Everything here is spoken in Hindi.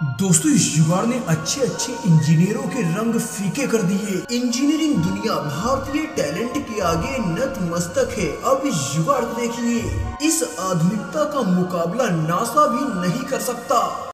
दोस्तों, इस जुगाड़ ने अच्छे अच्छे इंजीनियरों के रंग फीके कर दिए। इंजीनियरिंग दुनिया भारतीय टैलेंट के आगे नतमस्तक है। अब इस जुगाड़ को देखिए, इस आधुनिकता का मुकाबला नासा भी नहीं कर सकता।